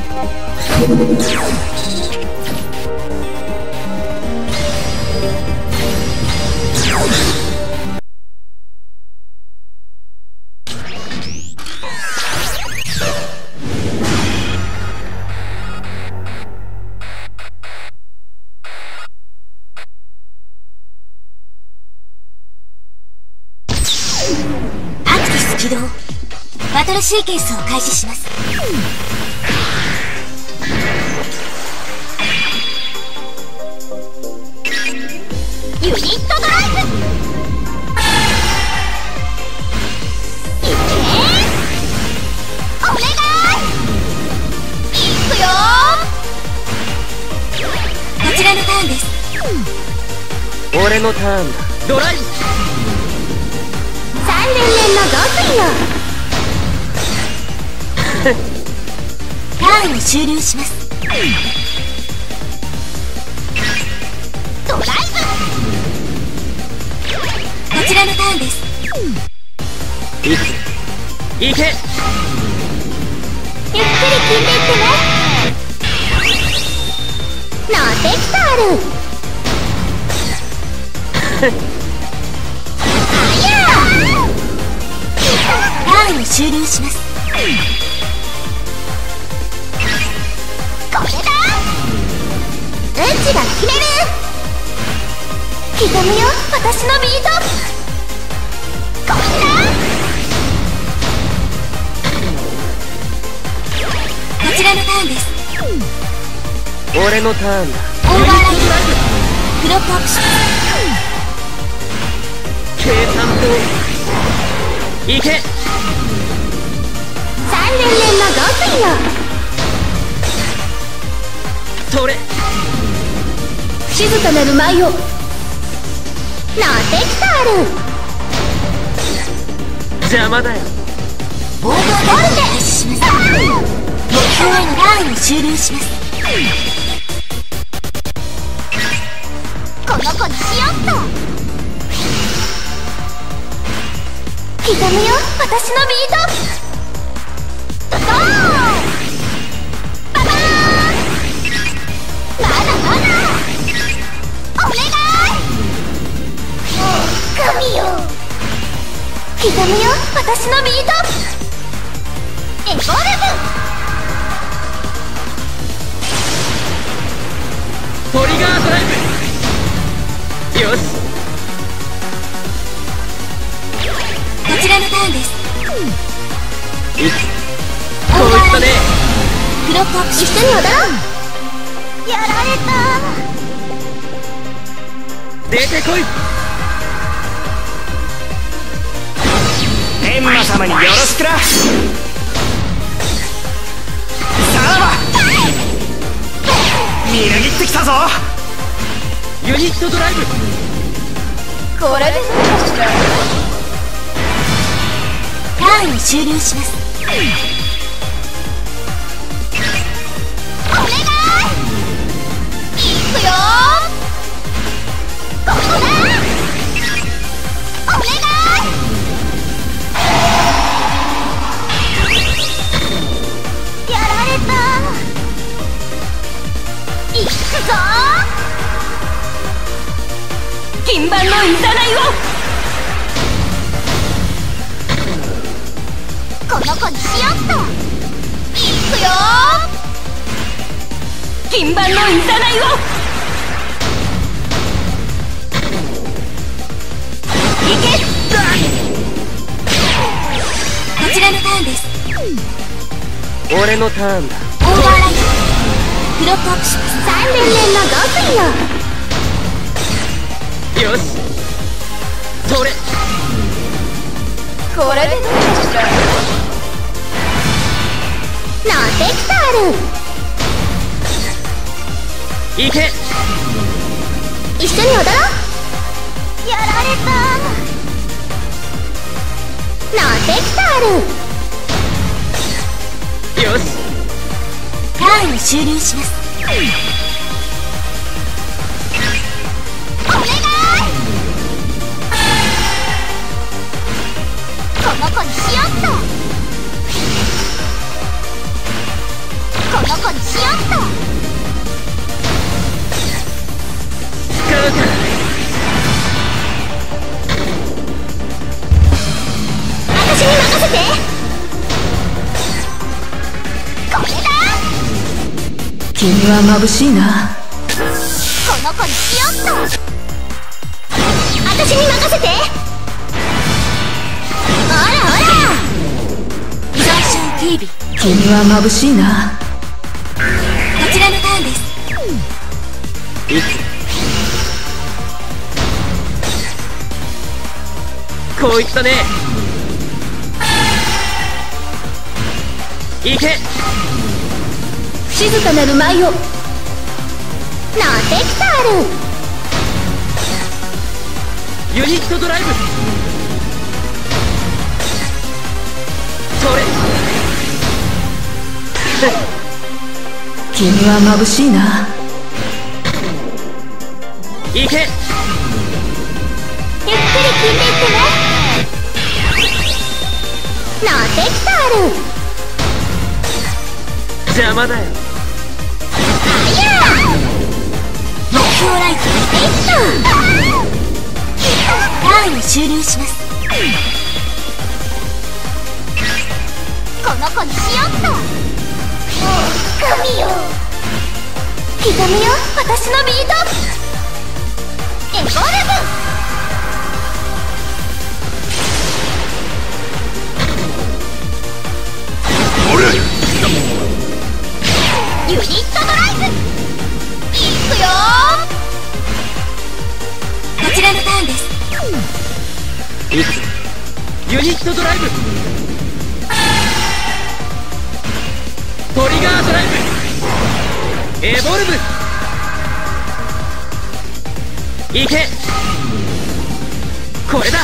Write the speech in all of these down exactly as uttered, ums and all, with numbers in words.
アクティス起動。バトルシーケンスを開始します。ユニットドライブ。いけー、お願い。いくよー。こちらのターンです。 俺のターンだ。ドライブ。 三連連の極意よ。ターンを終了します。ドライブ。こちらのターンです。 いくいけ。 ゆっくり聞いていってね。ノーテクタール。ターンを終了します。これだ。うちが決める。刻むよ私のビート。これだ。こちらのターンです。 俺のターンだ。 オーバーライド。フロットアップします。 計算通り。いけ。 三連連の極意よ。 それ。 静かなる舞を。ノーテクタール。 邪魔だよ。 オーバーライド開始します。目標へのターンを終了します。この子にしよっと。刻むよ私のビート。ドドーン。ババーン。まだまだ。お願い。神よ。刻むよ私のビート。エボルブ。 トリガードライブ。よし。 こちらのターンです。 いく。こういったね。 フロットアップ。一緒に踊ろう。やられた。 出てこい。エンマ様によろしくな。さらば。みなぎってきたぞ。ユニットドライブ。 これでどうかしら。ターンを終了します。お願い。いくよー。ここだ。お願い。やられた。いくぞー。銀盤のいざないを。この子にしよっと。いくよー。銀盤のいざないを。いけ。こちらのターンです。 俺のターンだ。 オーバーライド。フロットアップします。三連連の極意よ。 よし。それ。 これでどうかしら。ノーテクタール。 いけ。 一緒に踊ろう。やられた。ノーテクタール。 よし。 ターンを終了します。お願い。この子にしよっと。この子君は眩しいな。 この子にしよっと。私に任せて。ほらほら、依存症 ティービー。 君は眩しいな。 こちらのターンです。 こういったね。行け。 静かなる舞を。 ノーテクタール。 ユニットドライブ。それ。 君は眩しいな。 行け。 ゆっくり聞いていってね。ノーテクタール。 邪魔だよ。 あや目標ライフえっとターンを終了します。この子にしよっと。神よ、刻むよ私のビート。エボルブ。ユニットドライブ。いくよー。こちらのターンです。 行くぞ。ユニットドライブ。トリガードライブ。エボルブ。行け。これだ。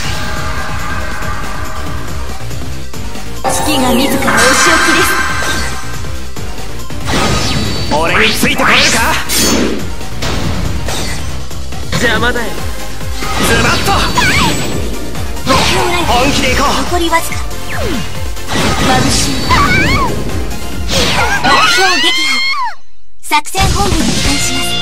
月が自らお仕置きです。 俺についてこれるか。 邪魔だよ。 ズバッと目標ライフ本気でいこう。 残りわずか。眩しい。目標撃破。作戦本部に移管します。